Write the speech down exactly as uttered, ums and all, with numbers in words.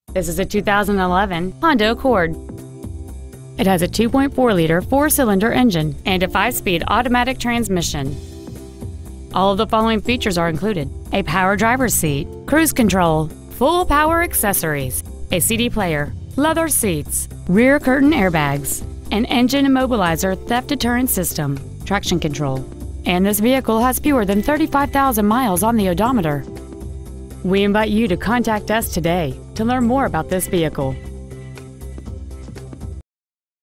This is a two thousand eleven Honda Accord. It has a two point four liter four-cylinder engine and a five-speed automatic transmission. All of the following features are included: a power driver's seat, cruise control, full power accessories, a C D player, leather seats, rear curtain airbags, an engine immobilizer theft deterrent system, traction control, and this vehicle has fewer than thirty-five thousand miles on the odometer. We invite you to contact us today to learn more about this vehicle.